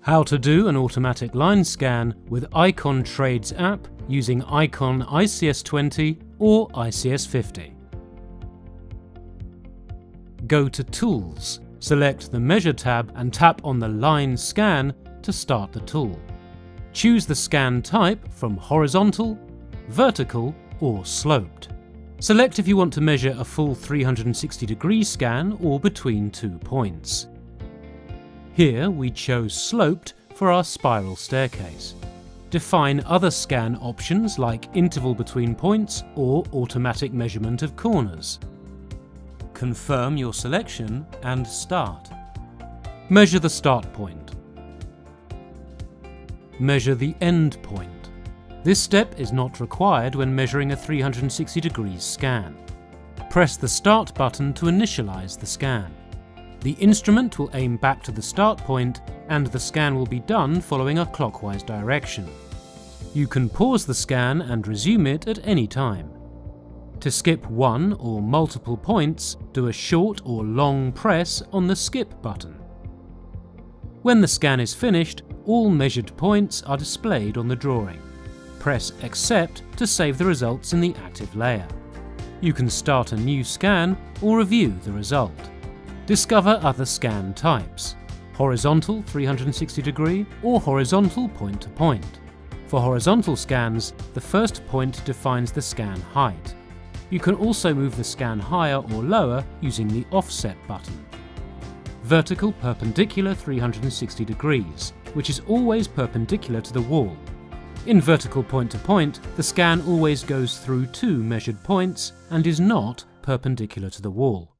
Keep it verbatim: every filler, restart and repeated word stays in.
How to do an automatic line scan with iCON Trades app using iCON I C S twenty or I C S fifty. Go to Tools, select the Measure tab and tap on the Line Scan to start the tool. Choose the scan type from horizontal, vertical or sloped. Select if you want to measure a full three hundred sixty degree scan or between two points. Here we chose sloped for our spiral staircase. Define other scan options like interval between points or automatic measurement of corners. Confirm your selection and start. Measure the start point. Measure the end point. This step is not required when measuring a three hundred sixty degrees scan. Press the Start button to initialize the scan. The instrument will aim back to the start point and the scan will be done following a clockwise direction. You can pause the scan and resume it at any time. To skip one or multiple points, do a short or long press on the Skip button. When the scan is finished, all measured points are displayed on the drawing. Press Accept to save the results in the active layer. You can start a new scan or review the result. Discover other scan types: horizontal three hundred sixty degree or horizontal point to point. For horizontal scans, the first point defines the scan height. You can also move the scan higher or lower using the Offset button. Vertical perpendicular three hundred sixty degrees, which is always perpendicular to the wall. In vertical point to point, the scan always goes through two measured points and is not perpendicular to the wall.